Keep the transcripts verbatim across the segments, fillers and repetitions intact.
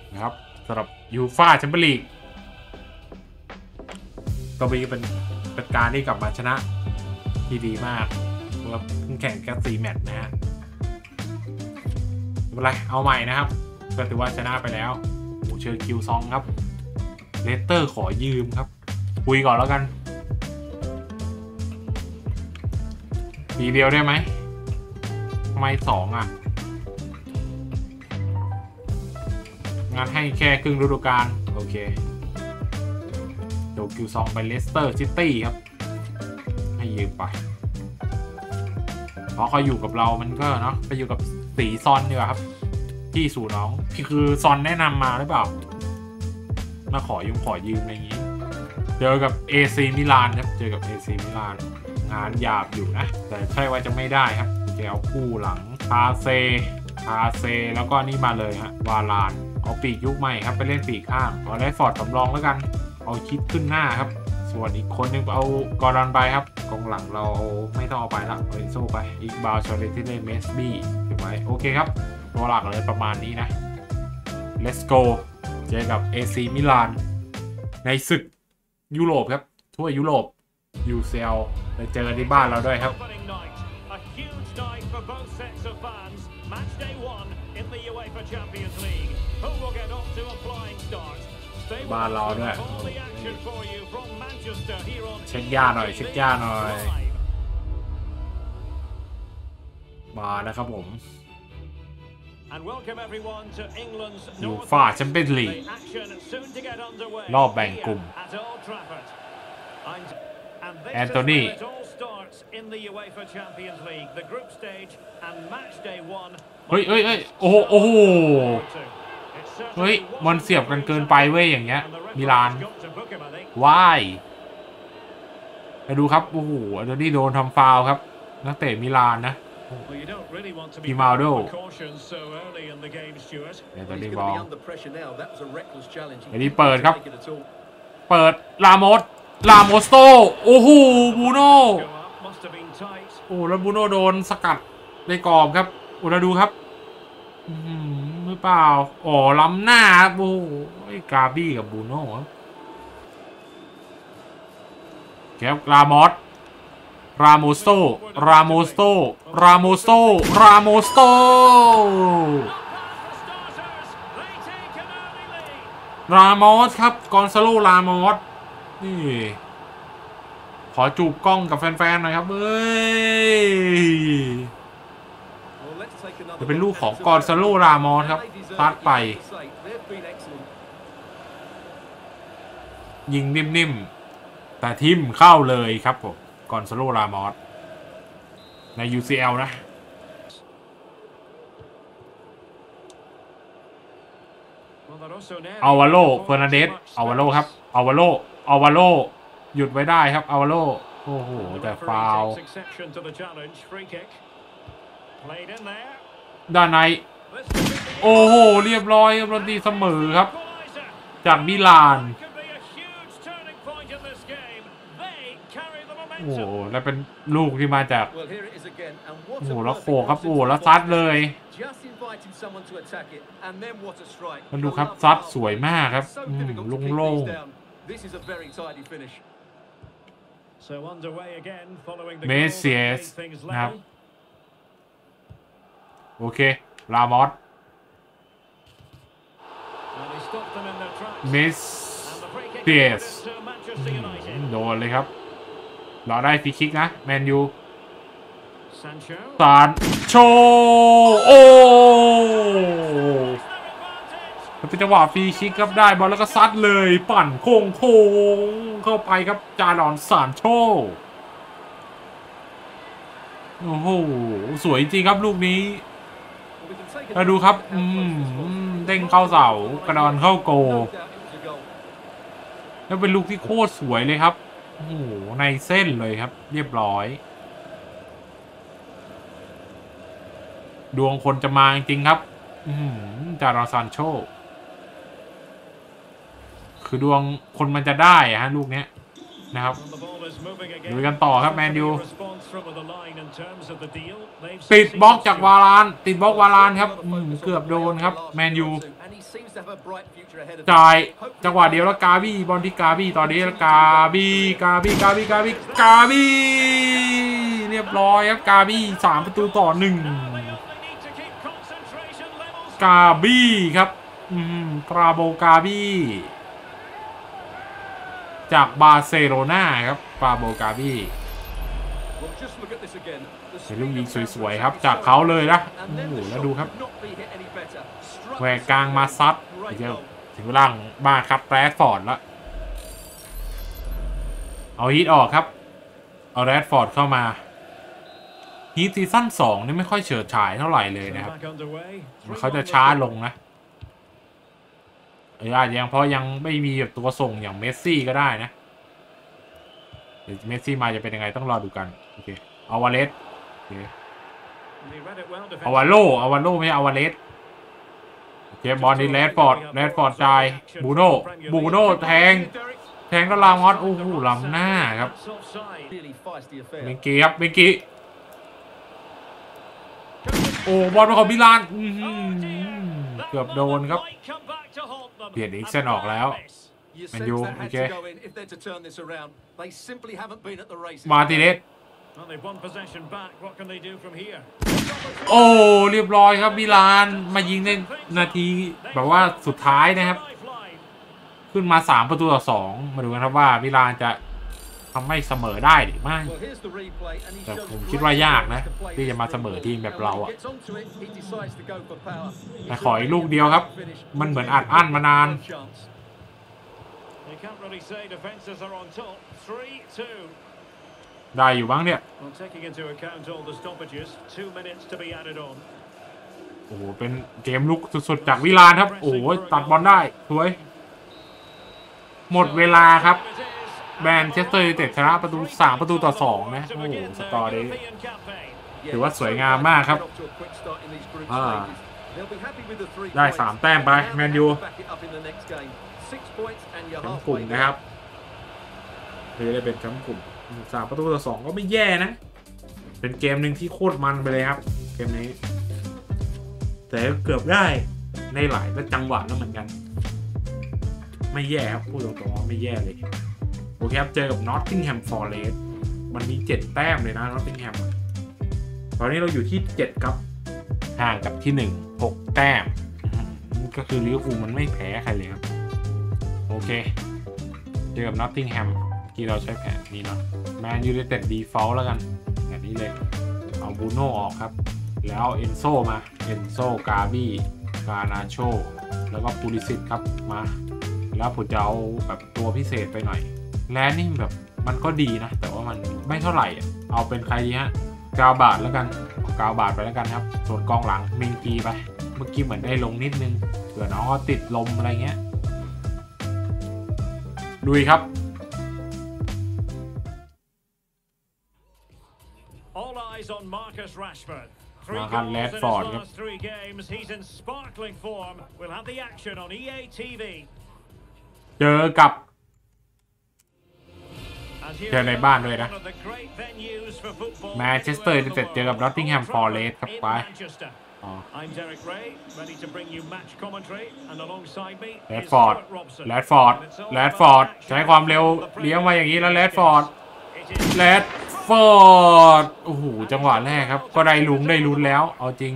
นะครับสำหรับยูฟ่าแชมเปี้ยนลีกตัวบีเป็นเป็นการที่กลับมาชนะที่ดีมากเพราะว่าเพิ่งแข่งแค่สี่แมตช์นะฮะไม่เป็นไรเอาใหม่นะครับก็ถือว่าชนะไปแล้วโอ้เชิญคิวซองครับเลสเตอร์ขอยืมครับคุยก่อนแล้วกันปีเดียวได้ไหมทำไมสองอ่ะงานให้แค่ครึ่งฤดูกาลโอเคโดคิวซองไปเลสเตอร์ซิตี้ครับให้ยืมไปเพราะเขาอยู่กับเรามันก็เนาะไปอยู่กับสีซอนดีกว่าครับพี่สู่น้องพี่คือซอนแนะนำมาหรือเปล่ามาขอยืมขอยืมอะไรอย่างนี้เจอกับ เอ ซี มิลานครับเจอกับ เอ ซี มิลานงานหยาบอยู่นะแต่ใช่ว่าจะไม่ได้ครับจะเอาคู่หลังพาเซพาเซแล้วก็นี่มาเลยฮะวาลานเอาปีกยุคใหม่ครับไปเล่นปีกข้างเอาได้ฟอร์ดสำรองแล้วกันเอาคิดขึ้นหน้าครับส่วนอีกคนนึงเอากอร์ดอนไปครับกองหลังเราไม่ต้องเอาไปละเรนโซไปอีกบาลชอเลที่ได้เมสบี้ถูกไหมโอเคครับตัวหลักเลยประมาณนี้นะ let's go เจอกับ เอ ซี มิลานในศึกยุโรปครับทั่วยุโรป ยู ซี แอล ไปเจอกันที่บ้านเราด้วยครับบ้านเราด้วยเช็คย่าหน่อยเช็คย่าหน่อยมานะครับผมยูฟ่าแชมเปี้ยนลีกรอบแบ่งกลุ่มแอนโทนีเฮ้ยเฮ้ยเฮ้ยโอ้โหโอ้โหเฮ้ยมันเสียบกันเกินไปเว้ยอย่างเงี้ยมิลานว้ายมาดูครับโอ้โหแอนโทนีโดนทำฟาวล์ครับนักเตะมิลานนะพิมาโดเดี๋ยวตอนนี้บอลเดี๋ยวนี้เปิดครับเปิดลามอสลามอสโตโอ้โหบูโน่โอ้แล้วบูโน่โดนสกัดในกรอบครับโอ้แล้วดูครับหรือเปล่าอ๋อล้ำหน้าครับโอ้กาบี้กับบูโน่แคปลามอสราโมโซราโมโซราโมโซราโมโซรามอสครับกอนซาโลรามอสนี่ขอจูบกล้องกับแฟนๆหน่อยครับเฮ้ยจะเป็นลูกของกอนซาโลรามอสครับซัดไปยิงนิ่มๆแต่ทิมเข้าเลยครับผมกอนซาโลรามอสใน ยู ซี แอล นะอาวาโลเฟอร์นันเดสอาวาโลครับอาวาโลอาวาโลหยุดไว้ได้ครับอาวาโลโอ้โหแต่ฟาวล์ด้านในโอ้โหเรียบร้อยครับรตีเสมอครับจากมิลานโอ้โหแล้วเป็นลูกที่มาจากโอ้โหแล้วโขกครับโอ้โหแล้วซัดเลยมันดูครับซัดสวยมากครับโล่งๆเมสเซียสนะครับโอเคลามอสเมสเซียสโดนเลยครับเราได้ฟรีคิกนะแมนยูซานโชโอ้เป็นจังหวะฟรีคิกครับได้บอลแล้วก็ซัดเลยปั่นโค้งโค้งเข้าไปครับจาดอนซานโชโอ้โหสวยจริงครับลูกนี้มาดูครับอืมเด้งเข้าเสากระดอนเข้าโกแล้วเป็นลูกที่โคตรสวยเลยครับโอ้โหในเส้นเลยครับเรียบร้อยดวงคนจะมาจริงๆครับจารอนซานโชคือดวงคนมันจะได้ฮะลูกเนี้ยนะครับดูกันต่อครับแมนยูติดบล็อกจากวาลานติดบล็อกวาลานครับเกือบโดนครับแมนยูจ่ายจังหวะเดียวแล้วกาบี้บอลที่กาบี้ตอนนี้กาบี้กาบี้กาบี้กาบี้กาบี้เรียบร้อยครับกาบี้สามประตูต่อหนึ่งกาบี้ครับอืมกราโบกาบี้จากบาร์เซโลนาครับกราโบกาบี้เป็นลูกยิงสวยๆครับจากเขาเลยนะโอ้โหแล้วดูครับแหวกกลางมาซัดเดี๋ยวถึงเวลาบ้าครับแรดฟอร์ดแล้วเอาฮีทออกครับเอาแรดฟอร์ดเข้ามาฮีทซีซั่นสองนี่ไม่ค่อยเฉิดฉายเท่าไหร่เลยนะครับเขาจะช้าลงนะอาจจะยังเพราะยังไม่มีแบบตัวส่งอย่างเมสซี่ก็ได้นะเดี๋ยวเมสซี่มาจะเป็นยังไงต้องรอดูกันโอเคเอาวาเลสโอเคเอาวาโลเอาวาโลไม่ใช่เอาวาเลสโอเคบอลนี่แรดฟอร์ดแรดฟอร์ดจ่ายบูโน่บูโน่แทงแทงก็ลามอสโอ้โหล้ำหน้าครับเบงกี้ครับเบงกี้โอ้บอลมาของมิลานเกือบโดนครับเปลี่ยนอีกเส้นออกแล้วแมนยูโอเคมาติเนสโอ้เรียบร้อยครับมิลานมายิงในนาทีแบบว่าสุดท้ายนะครับขึ้นมาสามประตูต่อสองมาดูกันครับว่ามิลานจะทำให้เสมอได้หรือไม่แต่ผมคิดว่ายากนะที่จะมาเสมอทีมแบบเราอะแต่ขออีกลูกเดียวครับมันเหมือนอัดอั้นมานานได้อยู่บ้างเนี่ยโอ้โหเป็นเกมลุกสุดๆจากวิลานครับโอ้โหตัดบอลได้สวยหมดเวลาครับแมนเชสเตอร์ยูไนเต็ดชนะประตูสามประตูต่อสองนะโอ้โหสกอร์นี้ถือว่าสวยงามมากครับได้สามแต้มไปแมนยูแชมป์กลุ่มนะครับเลยได้เป็นแชมป์กลุ่มสามประตูต่อสองก็ไม่แย่นะเป็นเกมหนึ่งที่โคตรมันไปเลยครับเกมนี้แต่เกือบได้ในหลายจังหวะแล้วเหมือนกันไม่แย่ครับพูดตรงๆว่าไม่แย่เลยโอเคครับเจอกับ Nottingham Forest มันมีเจ็ดแต้มเลยนะ Nottingham ตอนนี้เราอยู่ที่เจ็ดครับห่างกับที่หนึ่ง หกแต้มก็คือลิเวอร์พูลมันไม่แพ้ใครเลยครับโอเคเจอกับ Nottingham ที่เราใช้แผนนี้เนาะ Man United Default แล้วกันแบบนี้เลยเอาบูโน่ออกครับแล้วเอนโซมาเอนโซกาบี้กานาโชแล้วก็ปูลิซิตครับมาแล้วผมจะเอาแบบตัวพิเศษไปหน่อยแลนนี่แบบมันก็ดีนะแต่ว่ามันไม่เท่าไหร่เอาเป็นใครดีฮะกาวบาทแล้วกันกาวบาทไปแล้วกันครับส่วนกองหลังมิงกีไปเมื่อกี้เหมือนได้ลงนิดนึงเผื่อน้องก็ติดลมอะไรเงี้ยลุยครับมาคันแรดฟอร์ดครับเจอกับเจอในบ้านด้วยนะแมนเชสเตอร์ยูไนเต็ดเจอกับนอตติงแฮมฟอร์เรสต์ครับไปแรดฟอร์ดแรดฟอร์ดแรดฟอร์ดใช้ความเร็วเลี้ยงมาอย่างนี้แล้วแรดฟอร์ดแรดฟอร์ดโอ้โหจังหวะแรกครับก็ได้ลุ้นได้ลุ้นแล้วเอาจริง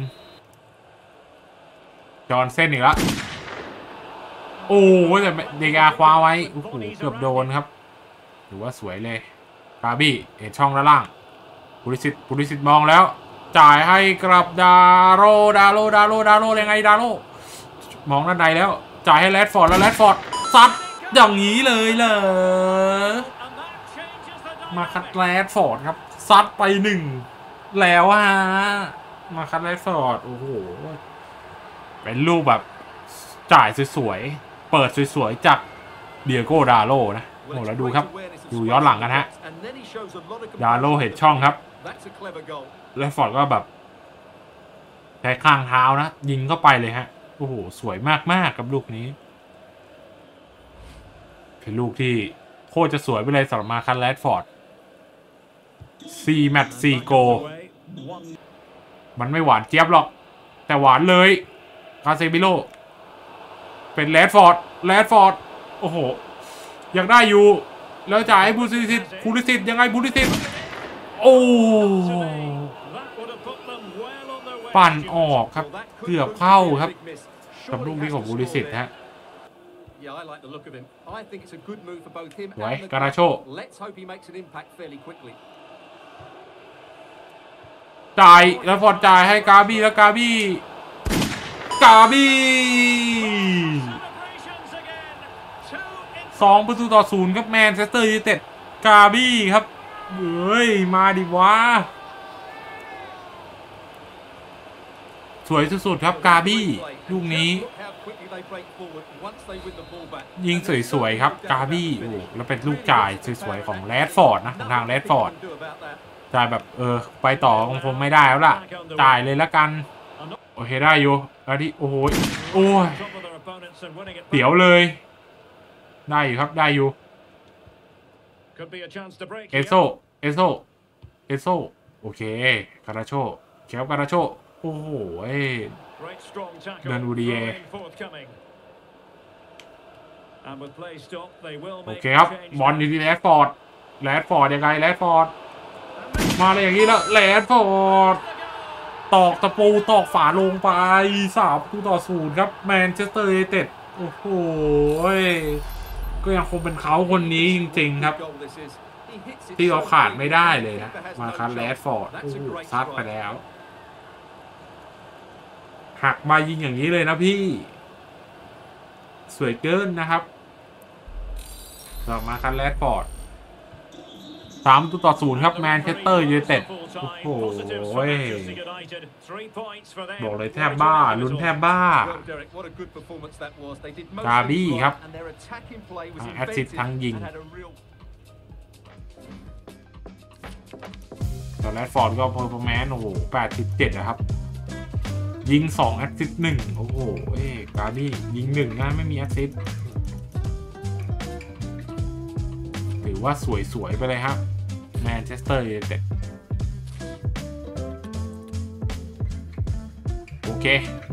จอนเส้นอีกแล้วโอ้แต่เดกาคว้าไว้โอ้โหเกือบโดนครับถือว่าสวยเลยกาบี้เห็นช่องด้านล่างปุริสิตปุริสิตมองแล้วจ่ายให้กลับดาโรดาโรดาโรดาโรยังไงดาโรมองด้านใดแล้วจ่ายให้แรดฟอร์ดแล้วแรดฟอร์ดซัดอย่างนี้เลยเหรอมาคัดแรดฟอร์ดครับซัดไปหนึ่งแล้วฮะมาคัดแรดฟอร์ดโอ้โหเป็นลูกแบบจ่ายสวยๆเปิดสวยๆจากเดียโก้ดาโรนะโอ้แล้วดูครับดูย้อนหลังกันฮะดาโรเห็นช่องครับแรดฟอร์ดก็แบบใช้ข้างเท้านะยิงเข้าไปเลยฮะโอ้โหสวยมากๆกับลูกนี้เป็นลูกที่โคคตรจะสวยไปเลยสำหรับมาคันแรดฟอร์ดสี่แมตช์สี่โกมันไม่หวานเจี๊ยบหรอกแต่หวานเลยคาเซมิโลเป็นแรดฟอร์ดแรดฟอร์ดโอ้โหยังได้อยู่แล้วจ่ายให้บูลิสิตบูลิสิตยังไงบูลิสิตโอ้ปั่นออกครับเกือบเข้าครับกับลูกนี้ของบูลิสิตฮะไว้กาลาโชจ่ายแล้วฟอร์ดจ่ายให้กาบี้แล้วกาบี้กาบี้สองประตูต่อศูนย์ครับแมนเชสเตอร์ยูไนเต็ดกาบี้ครับเฮ้ยมาดิวะสวยสุดๆครับกาบี้ลูกนี้ยิงสวยๆครับกาบี้โอ้แล้วเป็นลูกจ่ายสวยๆของแรดฟอร์ดนะทางแรดฟอร์ดจ่ายแบบเออไปต่อคงไม่ได้แล้วล่ะจ่ายเลยละกันโอเคได้อยู่แล้วที่โอ้โหโอ้ยเตี๋ยวเลยได้อยู่ครับได้อยู่เอโซเอโซเอโซโอเคคาราโชเคียวคาราโชโอ้โหเดินอูดีเอโอเคครับบอลอยู่ที่แรดฟอร์ดแรดฟอร์ดยังไงแรดฟอร์ดมาอะไรอย่างนี้แล้วแรดฟอร์ดตอกตะปูตอกฝาลงไปสามประตูต่อศูนย์ครับแมนเชสเตอร์ยูไนเต็ดโอ้โหก็ยังคงเป็นเขาคนนี้จริงๆครับที่เราขาดไม่ได้เลยนะมาคันแรดฟอร์ดโอ้โหซัดไปแล้วหักมายิงอย่างนี้เลยนะพี่สวยเกินนะครับต่อมาคันแรดฟอร์ดสามต่อศูนย์ครับแมนเชสเตอร์ยูไนเต็ดโอ้โหบอกเลยแทบบ้าลุ้นแทบบ้ากาบี้ครับทั้งแอสซิสต์ทั้งยิงแต่แรดฟอร์ดก็เพอร์ฟอร์แมนซ์โอ้โหแปดสิบเจ็ดนะครับยิงสองแอสซิสต์หนึ่งโอ้โหเอ้กาบี้ยิงหนึ่งนะไม่มีแอสซิสต์ถือว่าสวยๆไปเลยครับแมนเชสเตอร์ยูไนเต็ดโอเค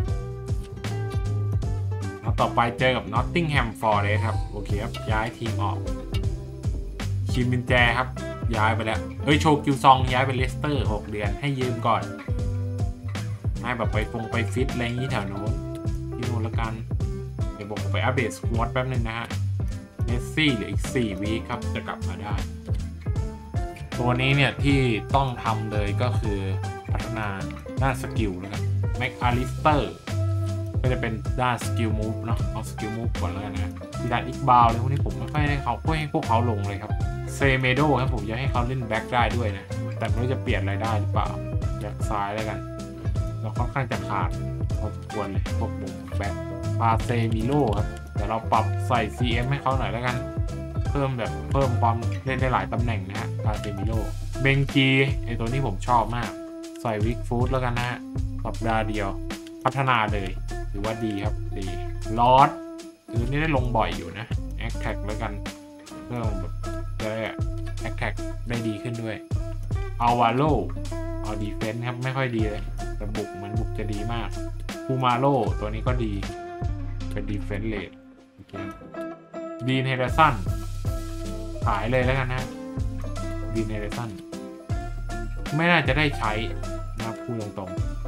แล้วต่อไปเจอกับนอตติงแฮมฟอร์เรสต์ครับโอเคครับย้ายทีมออกคิมมินแจครับย้ายไปแล้วเอ้ยโชกิวซองย้ายไปเลสเตอร์หกเดือนให้ยืมก่อนให้แบบไปฟงไปฟิตอะไรอย่างนี้แถวโน้นที่โน้นละกันเดี๋ยวผมไปอัปเดตสควอตแป๊บนึงนะฮะเมสซี่เหลืออีกสี่วีคครับจะกลับมาได้ตัวนี้เนี่ยที่ต้องทำเลยก็คือพัฒนาด้านสกิลนะครับแม็กอาริสเตอร์ก็จะเป็นด้านสกิลมูฟเนาะเอาสกิลมูฟก่อนแล้วกันนะที่ด้านอีกบาวเลยพวกนี้ผมไม่ค่อยให้เขาให้พวกเขาลงเลยครับเซเมโดครับผมอยากให้เขาเล่นแบ็กได้ด้วยนะแต่ไม่รู้จะเปลี่ยนอะไรได้หรือเปล่าแบ็กซ้ายแล้วกันเราค่อนข้างจะขาดพอสมควรเลยพวกบุกแบ็กปาเซมิโลครับแต่เราปรับใส่ ซี เอ็ม ให้เขาหน่อยแล้วกันเพิ่มแบบเพิ่มความเล่นได้หลายตำแหน่งนะฮะปาเซมิโลเบงกีไอตัวนี้ผมชอบมากใส่วิกฟูดแล้วกันนะฮะสัปดาห์เดียวพัฒนาเลยถือว่าดีครับดีลอสคือนี่ได้ลงบ่อยอยู่นะแอคแท็กแล้วกันเพิ่มแบบจะได้แอคแท็กได้ดีขึ้นด้วยอาวาโลเอาดีเฟนส์ครับไม่ค่อยดีเลยแต่บุกเหมือนบุกจะดีมากคูมาโลตัวนี้ก็ดีเป็นดีเฟนส์เลทดีนเฮเดสันขายเลยแล้วกันนะดีนเฮเดสันไม่น่าจะได้ใช้นะพูดตรงๆ